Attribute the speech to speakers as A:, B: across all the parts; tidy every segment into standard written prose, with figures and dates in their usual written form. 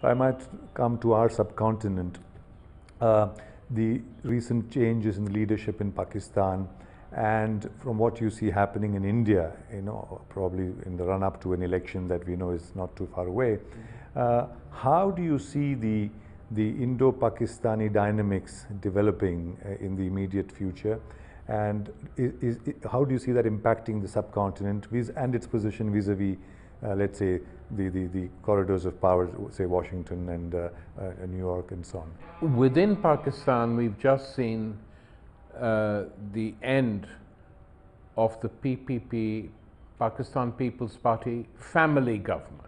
A: I might come to our subcontinent. Uh, the recent changes in leadership in Pakistan, and from what you see happening in India, probably in the run-up to an election that we know is not too far away, how do you see the Indo-Pakistani dynamics developing in the immediate future? And how do you see that impacting the subcontinent and its position vis-a-vis, let's say, the corridors of power, say Washington and New York and so on?
B: Within Pakistan, we've just seen the end of the PPP, Pakistan People's Party, family government.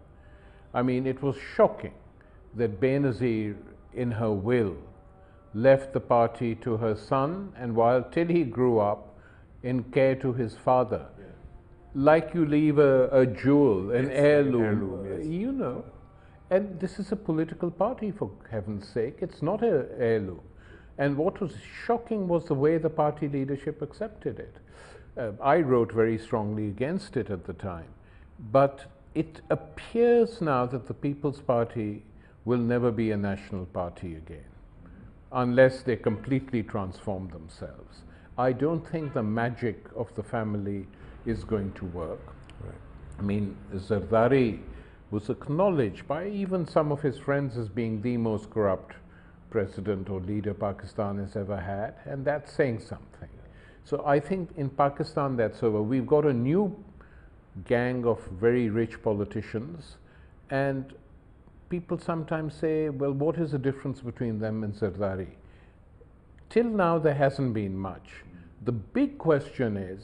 B: I mean, it was shocking that Benazir, in her will, left the party to her son, and till he grew up, in care to his father. Yeah. Like you leave a jewel, an heirloom, yes. And this is a political party, for heaven's sake. It's not an heirloom. And what was shocking was the way the party leadership accepted it. I wrote very strongly against it at the time. But it appears now that the People's Party will never be a national party again, unless they completely transform themselves. I don't think the magic of the family is going to work. Right. I mean, Zardari was acknowledged by even some of his friends as being the most corrupt president or leader Pakistan has ever had, and that's saying something. So I think in Pakistan that's over. We've got a new gang of very rich politicians, and people sometimes say, well, what is the difference between them and Zardari? Till now, there hasn't been much. The big question is,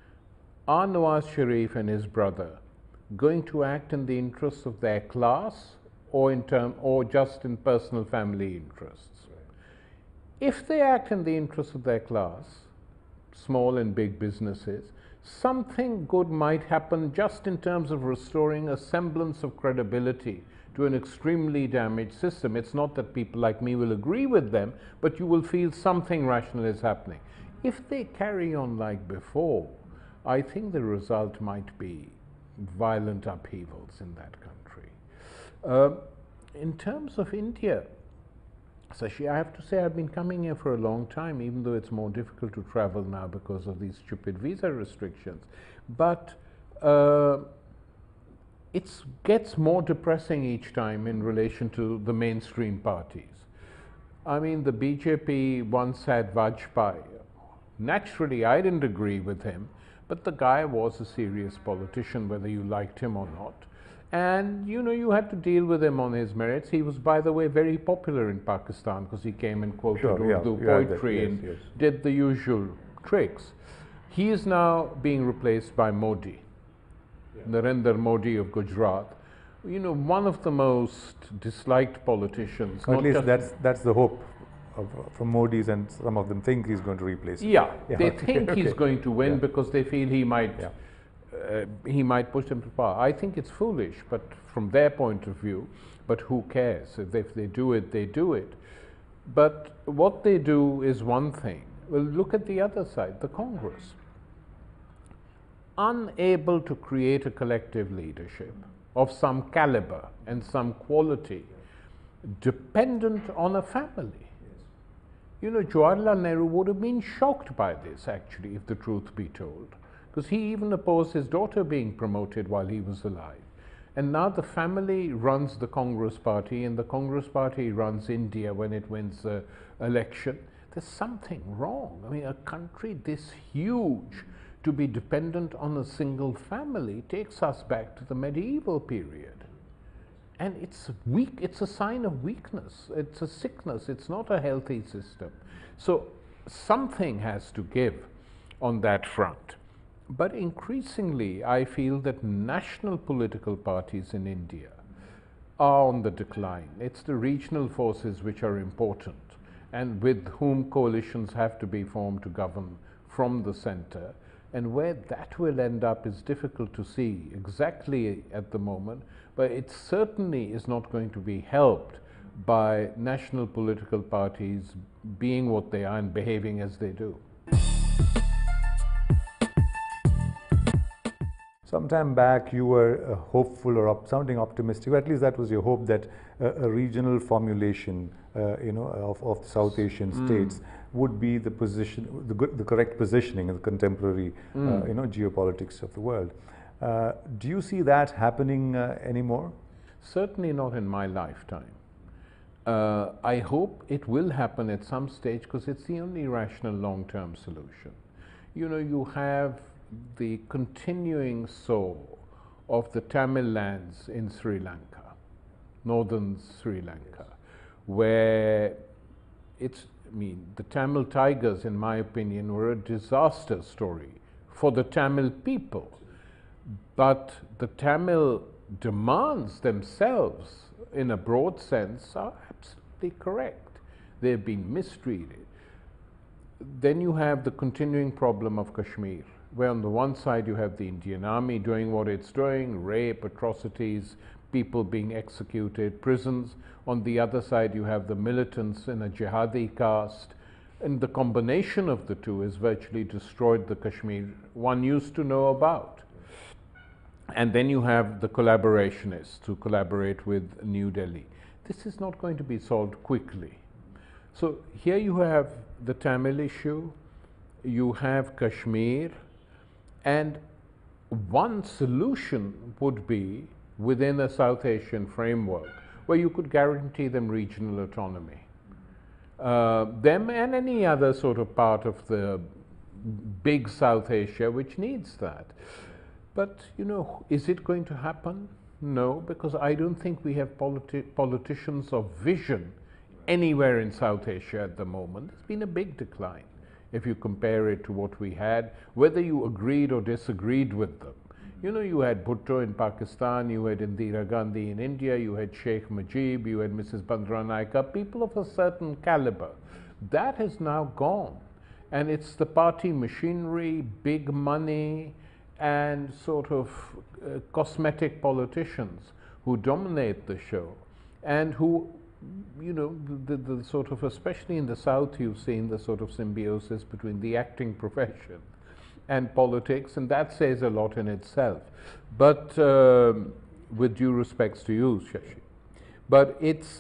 B: are Nawaz Sharif and his brother going to act in the interests of their class or just in personal family interests? If they act in the interests of their class, small and big businesses, something good might happen just in terms of restoring a semblance of credibility to an extremely damaged system. It's not that people like me will agree with them, but you will feel something rational is happening. If they carry on like before, I think the result might be violent upheavals in that country. In terms of India, Sashi, I have to say I've been coming here for a long time, even though it's more difficult to travel now because of these stupid visa restrictions. But it gets more depressing each time in relation to the mainstream parties. I mean, the BJP once had Vajpayee. Naturally, I didn't agree with him, but the guy was a serious politician, whether you liked him or not. And you had to deal with him on his merits. He was, by the way, very popular in Pakistan because he came and quoted Urdu poetry and did the usual tricks. He is now being replaced by Modi, Narendra Modi of Gujarat. One of the most disliked politicians.
A: At least that's the hope from Modi's, and some of them think he's going to replace him.
B: Yeah, they think he's going to win because they feel he might push them to power. I think it's foolish, but from their point of view, but who cares? If they do it, they do it. But what they do is one thing. Well, look at the other side, the Congress. Unable to create a collective leadership of some caliber and some quality, dependent on a family. Jawaharlal Nehru would have been shocked by this, actually, if the truth be told, because he even opposed his daughter being promoted while he was alive. And now the family runs the Congress Party, and the Congress Party runs India when it wins the election. There's something wrong. I mean, a country this huge to be dependent on a single family takes us back to the medieval period. And it's weak, it's a sign of weakness, it's a sickness, it's not a healthy system. So something has to give on that front. But increasingly, I feel that national political parties in India are on the decline. It's the regional forces which are important, and with whom coalitions have to be formed to govern from the center. And where that will end up is difficult to see exactly at the moment, but it certainly is not going to be helped by national political parties being what they are and behaving as they do.
A: Some time back, you were hopeful or sounding optimistic, or at least that was your hope, that a regional formulation, of the South Asian states would be the position, the correct positioning in the contemporary, geopolitics of the world. Do you see that happening anymore?
B: Certainly not in my lifetime. I hope it will happen at some stage because it's the only rational long-term solution. You have the continuing soul of the Tamil lands in Sri Lanka, northern Sri Lanka, where the Tamil Tigers, in my opinion, were a disaster story for the Tamil people. But the Tamil demands themselves, in a broad sense, are absolutely correct. They've been mistreated. Then you have the continuing problem of Kashmir, where on the one side you have the Indian Army doing what it's doing, rape, atrocities, people being executed, prisons. On the other side you have the militants in a jihadi caste, and the combination of the two has virtually destroyed the Kashmir one used to know about. And then you have the collaborationists who collaborate with New Delhi. This is not going to be solved quickly. So here you have the Tamil issue, you have Kashmir, and one solution would be within a South Asian framework where you could guarantee them regional autonomy. Them and any other sort of part of the big South Asia which needs that. But, is it going to happen? No, because I don't think we have politicians of vision anywhere in South Asia at the moment. There's been a big decline if you compare it to what we had, whether you agreed or disagreed with them. You had Bhutto in Pakistan, you had Indira Gandhi in India, you had Sheikh Mujib, you had Mrs. Bandaranaike, people of a certain caliber. That has now gone. And it's the party machinery, big money, and sort of cosmetic politicians who dominate the show, and who, the sort of, especially in the South, you've seen the sort of symbiosis between the acting profession and politics, and that says a lot in itself. But with due respects to you, Shashi, but it's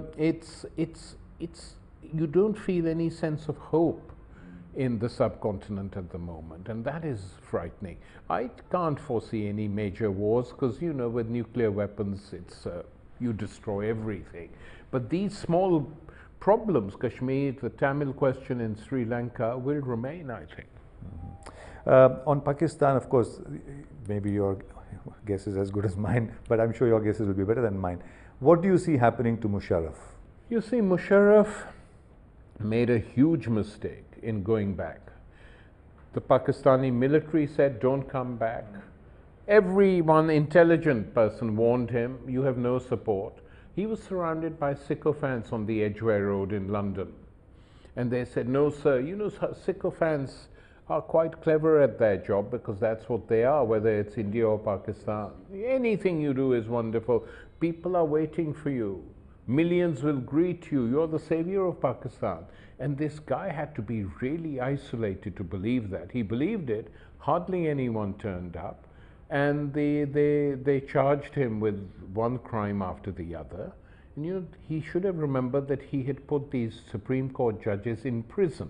B: you don't feel any sense of hope in the subcontinent at the moment, and that is frightening. I can't foresee any major wars because, with nuclear weapons, it's you destroy everything. But these small problems, Kashmir, the Tamil question in Sri Lanka, will remain, I think.
A: On Pakistan, of course, maybe your guess is as good as mine, but I'm sure your guesses will be better than mine. What do you see happening to Musharraf?
B: You see, Musharraf made a huge mistake in going back. The Pakistani military said, don't come back. Everyone, intelligent person, warned him, you have no support. He was surrounded by sycophants on the Edgware Road in London. And they said, no, sir, sycophants are quite clever at their job because that's what they are, whether it's India or Pakistan. Anything you do is wonderful. People are waiting for you. Millions will greet you. You're the savior of Pakistan. And this guy had to be really isolated to believe that. He believed it. Hardly anyone turned up. And they charged him with one crime after the other. And he should have remembered that he had put these Supreme Court judges in prison.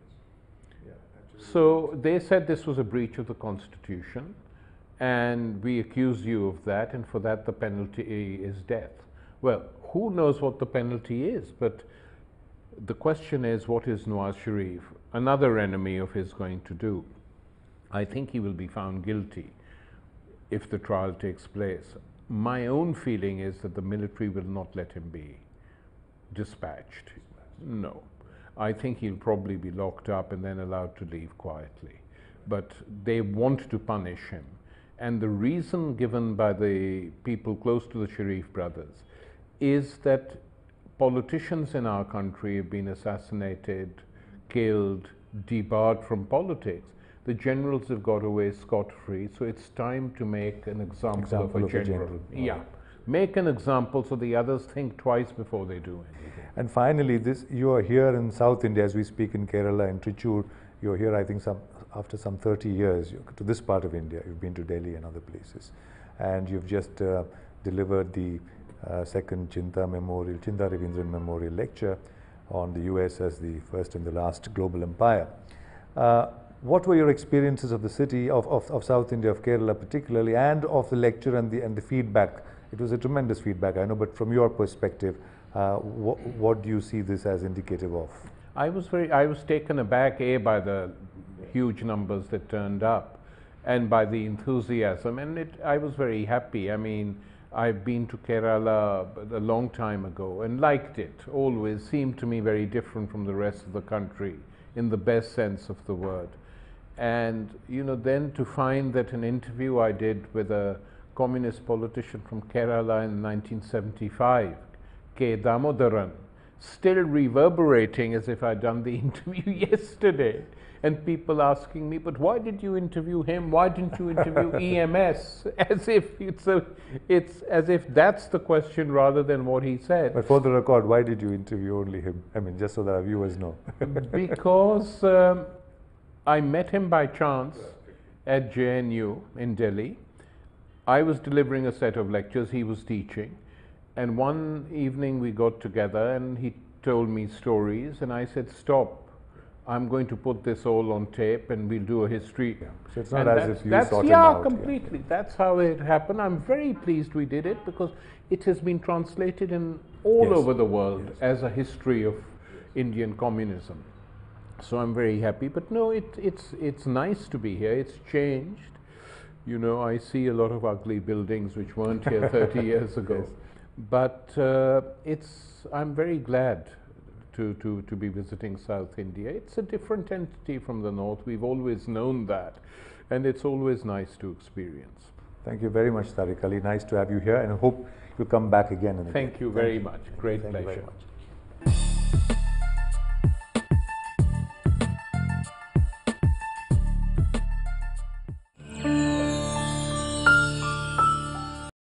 B: So they said this was a breach of the Constitution, and we accuse you of that, and for that the penalty is death. Well, who knows what the penalty is, but the question is, what is Nawaz Sharif, another enemy of his, going to do? I think he will be found guilty if the trial takes place. My own feeling is that the military will not let him be dispatched. No. I think he'll probably be locked up and then allowed to leave quietly. But they want to punish him. And the reason given by the people close to the Sharif brothers is that politicians in our country have been assassinated, killed, debarred from politics. The generals have got away scot-free, so it's time to make an example of a general. Yeah. Make an example so the others think twice before they do anything.
A: And finally, you are here in South India as we speak in Kerala, in Trichur. You're here, I think, some after some 30 years to this part of India. You've been to Delhi and other places, and you've just delivered the second Chinta Ravindran Memorial Lecture on the US as the first and the last global empire. What were your experiences of the city of South India, of Kerala particularly, and of the lecture and the feedback? It was a tremendous feedback, I know, but from your perspective, what do you see this as indicative of?
B: I was taken aback, by the huge numbers that turned up, and by the enthusiasm, and I was very happy. I mean, I've been to Kerala a long time ago and liked it. Always seemed to me very different from the rest of the country, in the best sense of the word. And you know, then to find that an interview I did with a communist politician from Kerala in 1975, K. Damodaran, still reverberating as if I'd done the interview yesterday, and people asking me, but why did you interview him? Why didn't you interview EMS? As if it's as if that's the question rather than what he said.
A: But for the record, why did you interview only him? I mean, just so that our viewers know.
B: Because I met him by chance at JNU in Delhi. I was delivering a set of lectures, he was teaching, and one evening we got together and he told me stories, and I said, stop, I'm going to put this all on tape and we'll do a history.
A: Yeah. So it's not as if you sought him
B: yeah,
A: out.
B: completely. Yeah. That's how it happened. I'm very pleased we did it because it has been translated in all over the world as a history of Indian communism. So I'm very happy. But no, it's nice to be here. It's changed. You know, I see a lot of ugly buildings which weren't here 30 years ago. Yes. But I'm very glad to be visiting South India. It's a different entity from the north. We've always known that, and it's always nice to experience.
A: Thank you very much, Tariq Ali. Nice to have you here, and I hope you'll come back again and again.
B: Thank you very much. Great pleasure.
A: Thank you very much.